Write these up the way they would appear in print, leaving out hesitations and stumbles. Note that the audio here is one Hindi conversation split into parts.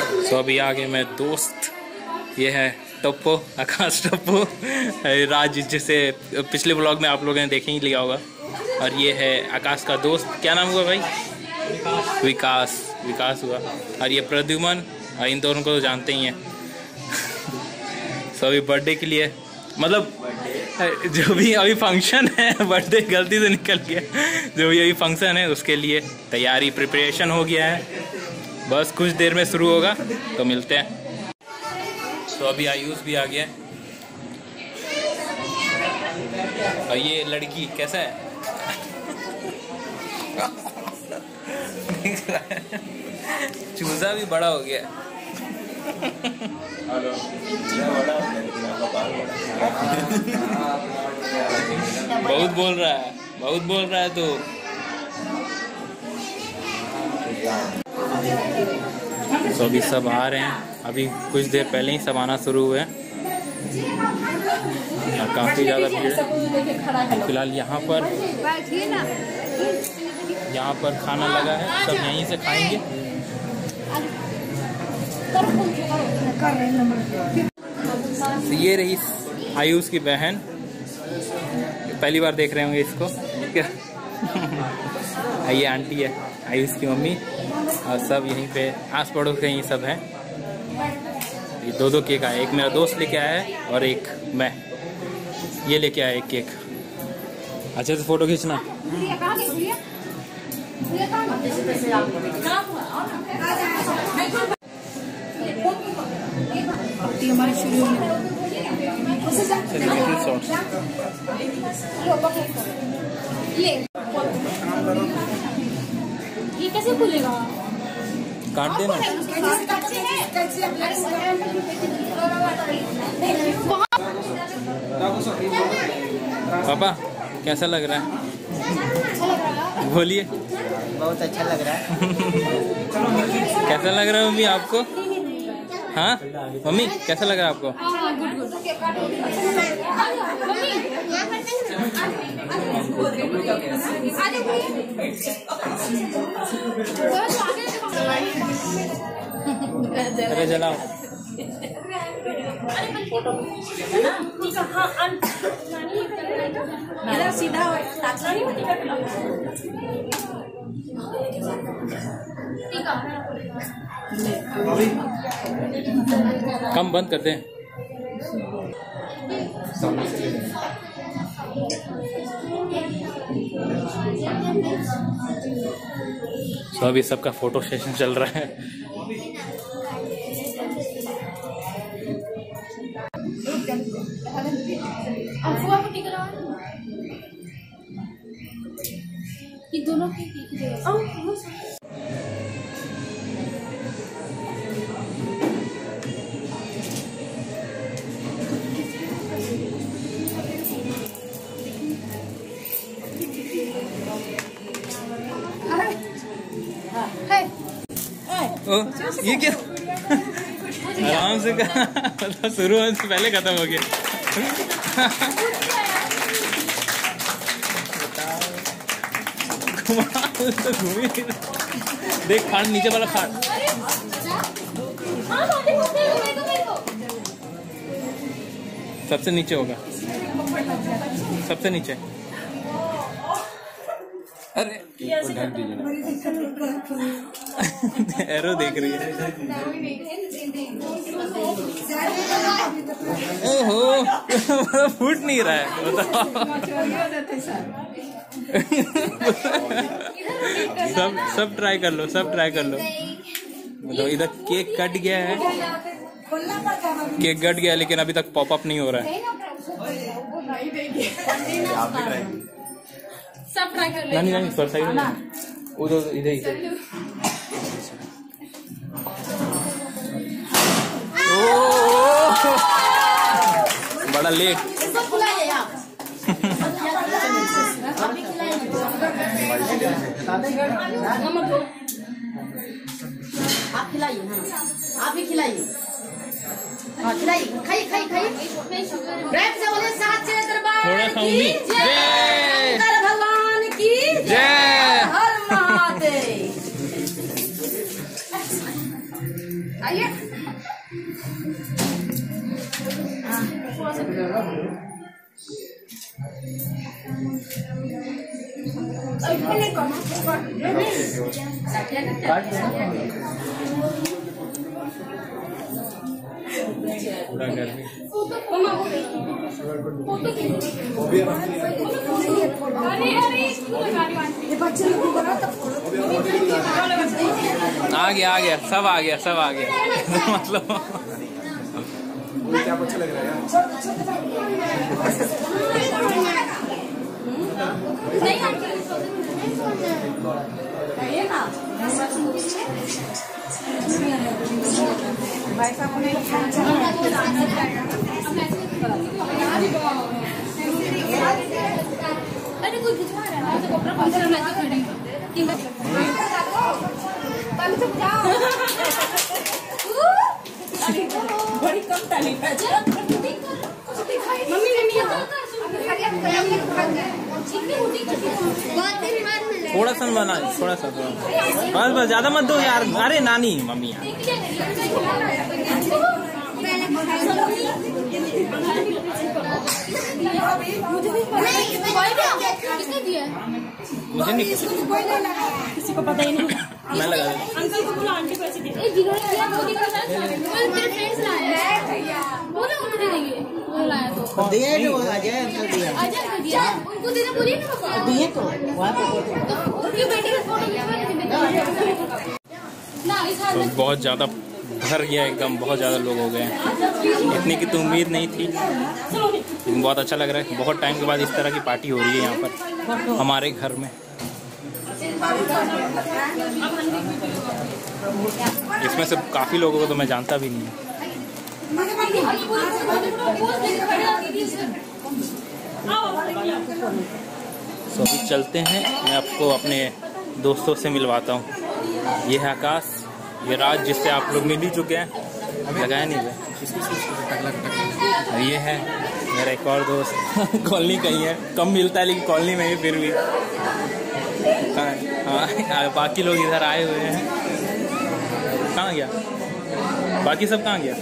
सो अभी आगे मैं दोस्त, ये है टप्पो, आकाश टप्पो, राज जिसे पिछले ब्लॉग में आप लोगों ने देख ही लिया होगा। और ये है आकाश का दोस्त, क्या नाम हुआ भाई? विकास हुआ। और ये प्रद्युमन, और इन दोनों को तो जानते ही हैं। सो अभी बर्थडे के लिए, मतलब जो भी अभी फंक्शन है, बर्थडे गलती से निकल गया, जो भी अभी फंक्शन है उसके लिए तैयारी प्रिपरेशन हो गया है, बस कुछ देर में शुरू होगा, तो मिलते हैं। तो अभी आयुष भी आ गया है। और ये लड़की कैसा है? चूजा भी बड़ा हो गया। बहुत बोल रहा है तो। तो अभी सब आ रहे हैं, अभी कुछ देर पहले ही सब आना शुरू हुए हैं। काफ़ी ज़्यादा भीड़ है। फिलहाल यहाँ पर खाना लगा है, सब यहीं से खाएंगे। तो ये रही आयुष की बहन, पहली बार देख रहे होंगे इसको क्या। ये आंटी है आयुष की मम्मी, और सब यहीं पे आस पड़ोस के ही सब हैं। ये दो केक आए, एक मेरा दोस्त लेके आया है और एक मैं, ये लेके आया एक केक। अच्छे से फोटो खींचना। हमारे शुरू में ये कैसे खुलेगा? काट देना। पापा कैसा लग रहा है? बोलिए। बहुत अच्छा लग रहा है। कैसा लग रहा है मम्मी आपको? हाँ मम्मी कैसा लग रहा है आपको? अरे जलाओ। सीधा कम बंद कर दें। तो अभी सबका फोटो सेशन चल रहा है। ये दोनों की ओ, ये क्या? आराम से कहा, मतलब शुरू होने से पहले खत्म हो गया। तो घूम ही देख, खाट नीचे वाला खाट। सबसे नीचे होगा, सबसे नीचे। अरे एरो देख रही है। ओहो फूट नहीं रहा है, बताओ। सब ट्राई कर लो, सब ट्राई कर लो। मतलब इधर केक कट गया है, केक कट गया लेकिन अभी तक पॉपअप नहीं हो रहा है। सब ट्राई कर ले। नहीं सर सही नहीं, उधर इधर इधर। बड़ा लेट। आप खिलाइए, आप भी खिलाइए। हाँ खिलाइए, खाइए खाइए खाइए। प्रेम से बोले साचे दरबार की जय, शंकर भगवान की जय, हर महादेव। आइए। पूरा घर में आ गया सब आ गया मतलब क्या अच्छा लग रहा है भाई साहब अरे कोई भिजवा रहा है तो कपड़ा पकड़ मैं तो खड़ी बड़ी कम ताली है मम्मी ने नहीं थोड़ा सा बना थोड़ा सा बस ज्यादा मत दो यार। अरे नानी मम्मी यार मुझे नहीं किसी को पता ही नहीं। मैं लगा अंकल को बोला आंटी पैसे दे जिन्होंने दिया वो नहीं पता तेरे फ्रेंड्स लाए वो ना उनको दे देंगे वो लाया तो दिए जो अजय अंकल दिया दिया उनको देना बोलिए ना पापा दिए तो वहाँ पे उनकी बेटी का फोटो ना इस हाल तो बहुत ज़्यादा भर गया एकदम, बहुत ज़्यादा लोग हो गए हैं। इतने की तो उम्मीद नहीं थी, लेकिन बहुत अच्छा लग रहा है। बहुत टाइम के बाद इस तरह की पार्टी हो रही है यहाँ पर हमारे घर में। इसमें से काफ़ी लोगों को तो मैं जानता भी नहीं हूँ। तो अभी चलते हैं, मैं आपको अपने दोस्तों से मिलवाता हूँ। ये है आकाश, ये राज जिससे आप लोग मिल ही चुके हैं, लगाया नहीं है। ये है मेरा एक और दोस्त कॉलोनी कहीं है, कम मिलता है लेकिन कॉलोनी में ही फिर भी। हाँ बाकी लोग इधर आए हुए हैं। कहाँ गया बाकी सब, कहाँ गया?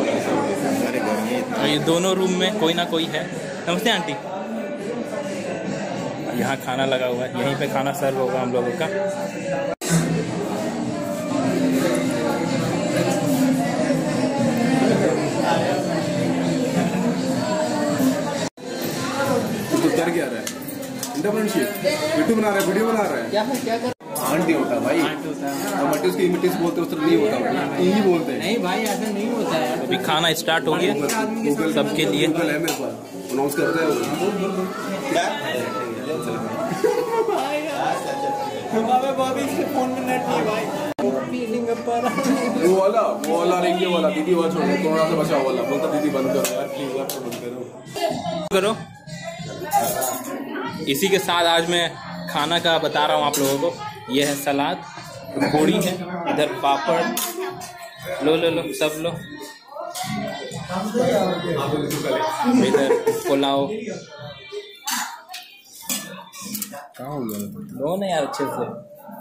ये दोनों रूम में कोई ना कोई है। नमस्ते आंटी। यहाँ खाना लगा हुआ है, यहीं पे खाना सर्व होगा हम लोगों का। तो कर क्या रहा है? इंटरप्रेन्योरशिप यूट्यूब बना रहा है, वीडियो बना रहा है। क्या कर आंटी होता भाई, मट्टी उसकी मिट्टी से बोलते उस तरह नहीं होता, यही बोलते हैं। नहीं भाई ऐसा नहीं होता है। अभी खाना स्टार्ट हो गया सबके लिए। गूगल है मेरे पास, अनाउंस करता है फोन में नेट नहीं भाई। वो वाला रेंगे वाला दीदी वाला छोड़ो, कोरोना से बचाओ वाला बोलता दीदी बंद करो यार प्लीज, यार बंद करो। इसी के साथ आज मैं खाना का बता रहा हूँ आप लोगों को। ये है सलाद, पूड़ी है, इधर पापड़, लो लो लो सब लो, इधर पुलाव। लो ना यार अच्छे से।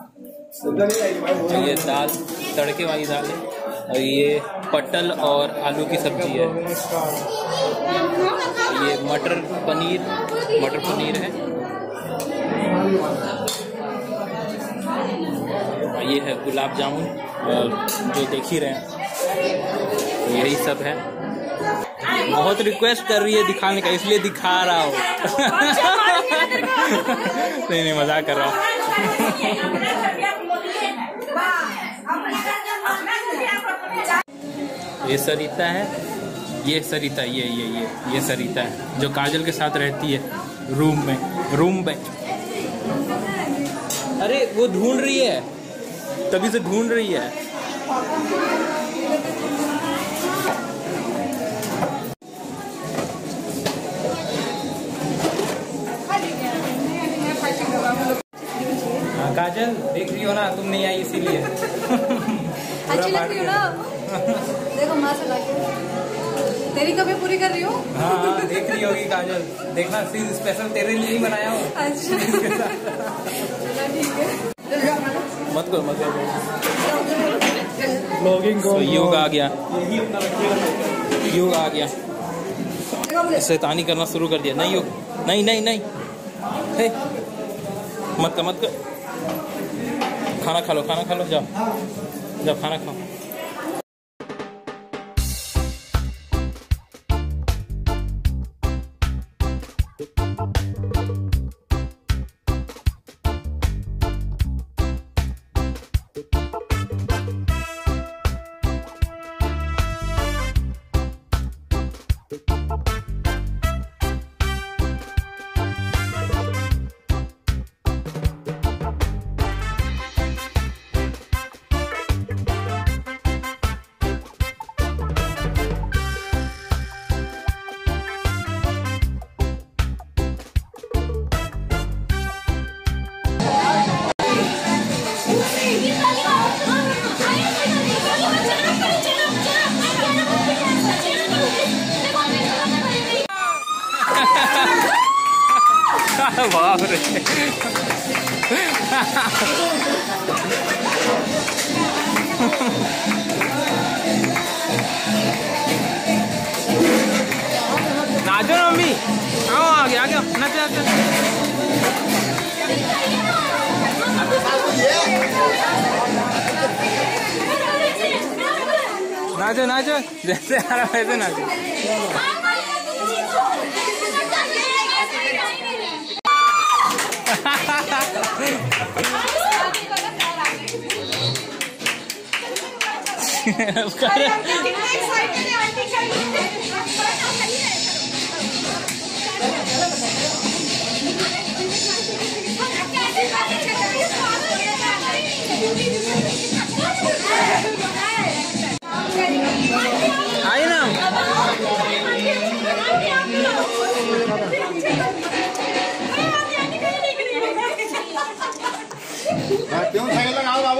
ये दाल, तड़के वाली दाल है, और ये पटल और आलू की सब्जी है। ये मटर पनीर है। ये है गुलाब जामुन, जो देख ही रहे हैं, यही सब है। बहुत रिक्वेस्ट कर रही है दिखाने का, इसलिए दिखा रहा हूँ। नहीं मजाक कर रहा हूँ। ये सरिता है, ये सरिता, ये सरिता है जो काजल के साथ रहती है रूम में। अरे वो ढूंढ रही है, तभी से ढूंढ रही है। हाँ काजल देख रही हो ना, तुम नहीं आई इसीलिए। अच्छी लग रही हो ना। देखो माशाल्लाह तेरी कभी पूरी कर रही हो। हाँ देख रही होगी काजल, देखना सीन स्पेशल तेरे लिए ही बनाया हूँ। अच्छा ठीक है। मत करो तो योग आ गया, योग आ गया, शैतानी करना शुरू कर दिया। नहीं योग, नहीं नहीं नहीं, हे मत कर मत कर। खाना खा लो, खाना खा लो, जाओ जाओ खाना खाओ। बाप रे नाचो ना मम्मी, आओ आगे आगे नाचो नाचो नाचो नाचो, जैसे आ रहा वैसे नाचो। आई ना क्यों साइकिल लगाओ बाबू।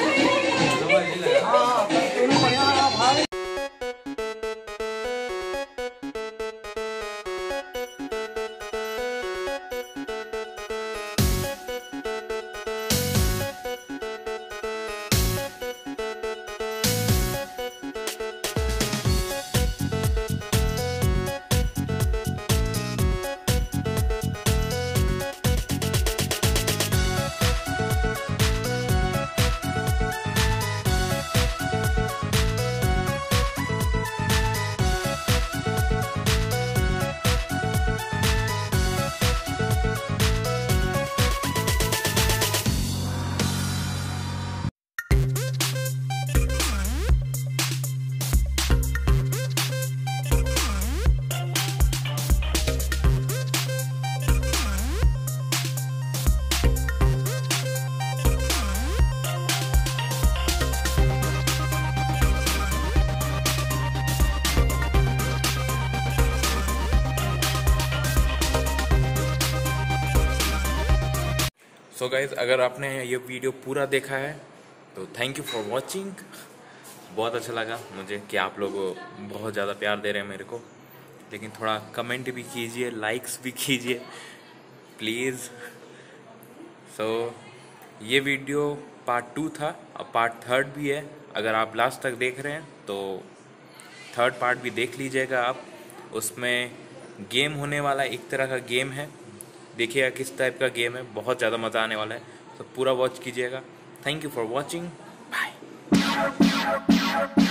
सो गाइज, अगर आपने ये वीडियो पूरा देखा है तो थैंक यू फॉर वॉचिंग। बहुत अच्छा लगा मुझे कि आप लोग बहुत ज़्यादा प्यार दे रहे हैं मेरे को, लेकिन थोड़ा कमेंट भी कीजिए, लाइक्स भी कीजिए प्लीज़। सो ये वीडियो पार्ट 2 था, अब पार्ट 3 भी है। अगर आप लास्ट तक देख रहे हैं तो 3rd पार्ट भी देख लीजिएगा आप। उसमें गेम होने वाला, एक तरह का गेम है, देखिएगा किस टाइप का गेम है, बहुत ज़्यादा मज़ा आने वाला है। तो पूरा वॉच कीजिएगा। Thank you for watching, bye.